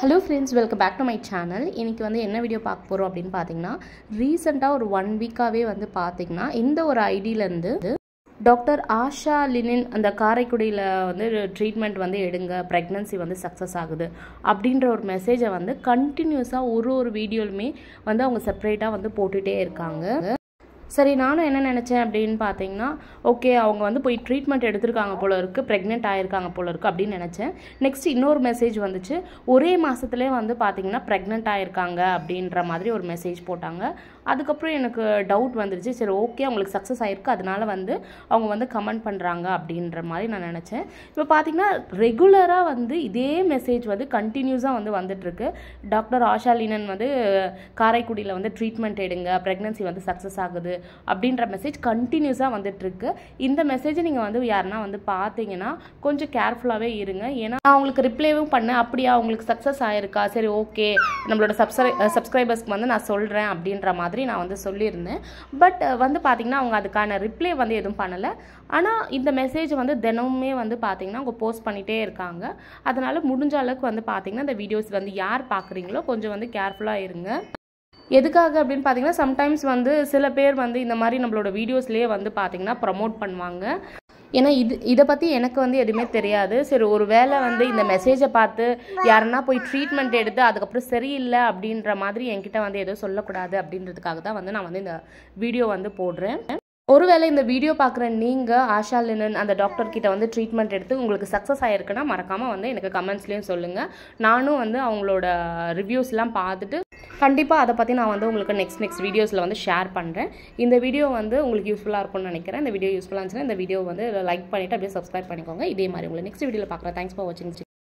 Hello friends, welcome back to my channel. இன்னைக்கு வந்து என்ன வீடியோ பார்க்க போறோம் அப்படினு பாத்தீங்கன்னா ரீசன்ட்டா ஒரு 1 வீக்காவே வந்து பாத்தீங்கன்னா இந்த ஒரு ஐடில இருந்து டாக்டர் ஆஷா லினின் அந்த காரைக்குடியில வந்து ட்ரீட்மென்ட் வந்து எடுங்க பிரெக்னன்சி வந்து சக்சஸ் ஆகுது அப்படிங்கற ஒரு மெசேஜை வந்து கண்டினியூஸா ஒரு வீடியோலமே வந்து அவங்க செப்பரேட்டா வந்து போட்டுட்டே இருக்காங்க. சரி நானும் என்ன நினைச்சேன் அப்படினு பாத்தீங்கன்னா ஓகே அவங்க வந்து போய் ட்ரீட்மென்ட் எடுத்துர்க்காங்க போல இருக்கு பிரெக்னன்ட் ஆயிருக்காங்க போல இருக்கு அப்படி நினைச்சேன். நெக்ஸ்ட் இன்னொரு மெசேஜ் வந்துச்சு ஒரே மாசத்திலே வந்து பாத்தீங்கன்னா பிரெக்னன்ட் ஆயிருக்காங்க அப்படின்ற மாதிரி ஒரு மெசேஜ் போட்டாங்க. அதுக்கு அப்புறம் எனக்கு டவுட் வந்துருச்சு. சரி ஓகே உங்களுக்கு சக்சஸ் ஆயிருக்கு அதனால வந்து அவங்க வந்து கமெண்ட் பண்றாங்க அப்படின்ற மாதிரி நான் நினைச்சேன். இப்போ பாத்தீங்கன்னா ரெகுலரா வந்து இதே மெசேஜ் வந்து கண்டினியூஸா வந்து வந்துட்டு இருக்கு. டாக்டர் ஆஷா லினன் வந்து காரைக்குடியில வந்து ட்ரீட்மென்ட் எடுங்க பிரெக்னன்சி வந்து சக்சஸ் ஆகுது அப்படின்ற மெசேஜ் கண்டினியூஸா வந்துட்டு இருக்கு. இந்த மெசேஜை நீங்க வந்து யாரனா வந்து பாத்தீங்கன்னா கொஞ்சம் கேர்ஃபுல்லாவே இருங்க. ஏன்னா நான் உங்களுக்கு ரிப்ளைவும் பண்ணேன் அப்படியே உங்களுக்கு சக்சஸ் ஆயிருக்கா சரி ஓகே நம்மளோட சப்ஸ்கிரைபர்ஸ்க்கு வந்து நான் சொல்றேன் அப்படின்ற மாதிரி நான் வந்து சொல்லியிருந்தேன். பட் வந்து பாத்தீங்கன்னா அவங்க அதுக்கான ரிப்ளை வந்து எதுவும் பண்ணல. ஆனா இந்த மெசேஜ் வந்து தினமுமே வந்து பாத்தீங்கன்னா அவங்க போஸ்ட் பண்ணிட்டே இருக்காங்க. அதனால முடிஞ்ச அளவுக்கு வந்து பாத்தீங்கன்னா இந்த வீடியோஸ் வந்து யார் பாக்குறீங்களோ கொஞ்சம் வந்து கேர்ஃபுல்லா இருங்க. எதுக்காக அப்படினு பாத்தீங்கன்னா சம்டைம்ஸ் வந்து சில பேர் வந்து இந்த மாதிரி நம்மளோட வீடியோஸ்லயே வந்து பாத்தீங்கன்னா ப்ரோமோட் பண்ணுவாங்க. ஏன்னா இதை பற்றி எனக்கு வந்து எதுவுமே தெரியாது. சரி ஒரு வேளை வந்து இந்த மெசேஜை பார்த்து யாருன்னா போய் ட்ரீட்மெண்ட் எடுத்து அதுக்கப்புறம் சரியில்லை அப்படின்ற மாதிரி என்கிட்ட வந்து எதுவும் சொல்லக்கூடாது அப்படின்றதுக்காக தான் வந்து நான் வந்து இந்த வீடியோ வந்து போடுறேன். ஒருவேளை இந்த வீடியோ பார்க்குற நீங்கள் ஆஷா லினன் அந்த டாக்டர் கிட்ட வந்து ட்ரீட்மெண்ட் எடுத்து உங்களுக்கு சக்ஸஸ் ஆகிருக்குன்னா மறக்காமல் வந்து எனக்கு கமெண்ட்ஸ்லேயும் சொல்லுங்கள். நானும் வந்து அவங்களோட ரிவ்யூஸ்லாம் பார்த்துட்டு கண்டிப்பாக அதை பற்றி நான் வந்து உங்களுக்கு நெக்ஸ்ட் வீடியோஸில் வந்து ஷேர் பண்ணுறேன். இந்த வீடியோ வந்து உங்களுக்கு யூஸ்ஃபுல்லாக இருக்கும்னு நினைக்கிறேன். இந்த வீடியோ யூஸ்ஃபுல்லாக இருந்துச்சுன்னா இந்த வீடியோ வந்து லைக் பண்ணிவிட்டு அப்படியே சப்ஸ்கிரைப் பண்ணிக்கோங்க. இதே மாதிரி உங்களை நெக்ஸ்ட் வீடியோவில் பார்க்குறேன். தேங்க்ஸ் ஃபார் வாட்சிங்.